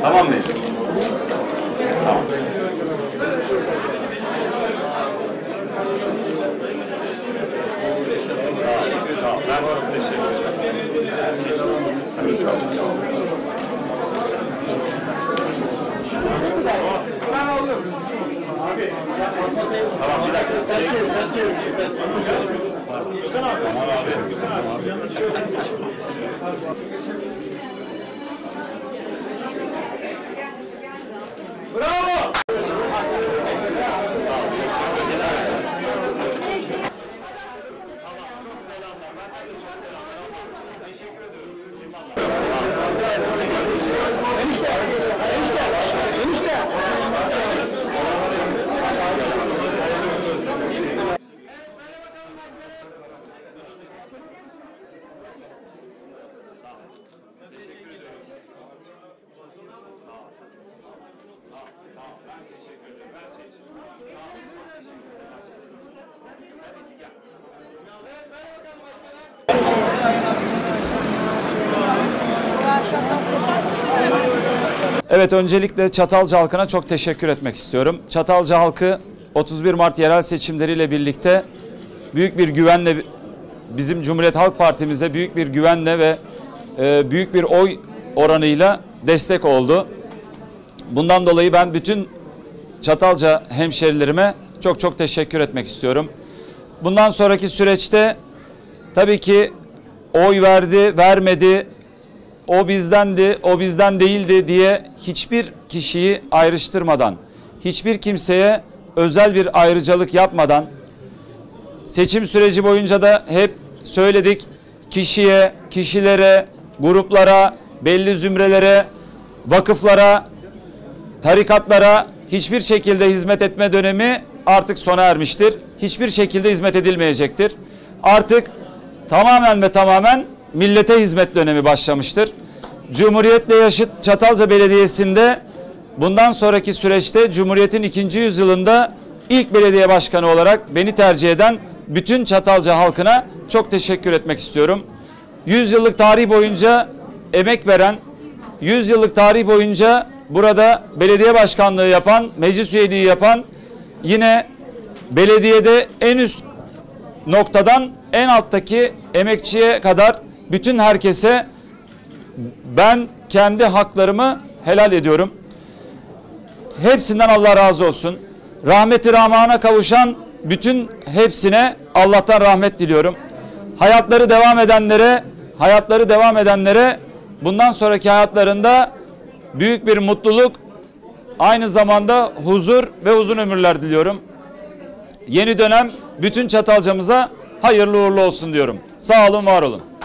Tamam mıyız? Tamam. Ben orası teşekkür Tamam, bir dakika. Bravo! Evet, öncelikle Çatalca halkına çok teşekkür etmek istiyorum. Çatalca halkı 31 Mart yerel seçimleriyle birlikte büyük bir güvenle bizim Cumhuriyet Halk Partimize büyük bir güvenle ve büyük bir oy oranıyla destek oldu. Bundan dolayı ben bütün Çatalca hemşerilerime çok teşekkür etmek istiyorum. Bundan sonraki süreçte tabii ki oy verdi, vermedi, o bizdendi, o bizden değildi diye hiçbir kişiyi ayrıştırmadan, hiçbir kimseye özel bir ayrıcalık yapmadan, seçim süreci boyunca da hep söyledik, kişiye, kişilere, gruplara, belli zümrelere, vakıflara, tarikatlara hiçbir şekilde hizmet etme dönemi artık sona ermiştir. Hiçbir şekilde hizmet edilmeyecektir. Artık tamamen ve tamamen millete hizmet dönemi başlamıştır. Cumhuriyetle yaşıt Çatalca Belediyesi'nde bundan sonraki süreçte Cumhuriyet'in 2. yüzyılında ilk belediye başkanı olarak beni tercih eden bütün Çatalca halkına çok teşekkür etmek istiyorum. 100 yıllık tarih boyunca emek veren, 100 yıllık tarih boyunca burada belediye başkanlığı yapan, meclis üyeliği yapan, yine belediyede en üst noktadan en alttaki emekçiye kadar bütün herkese ben kendi haklarımı helal ediyorum. Hepsinden Allah razı olsun. Rahmeti Rahman'a kavuşan bütün hepsine Allah'tan rahmet diliyorum. Hayatları devam edenlere bundan sonraki hayatlarında büyük bir mutluluk, aynı zamanda huzur ve uzun ömürler diliyorum. Yeni dönem bütün Çatalca'mıza hayırlı uğurlu olsun diyorum. Sağ olun, var olun.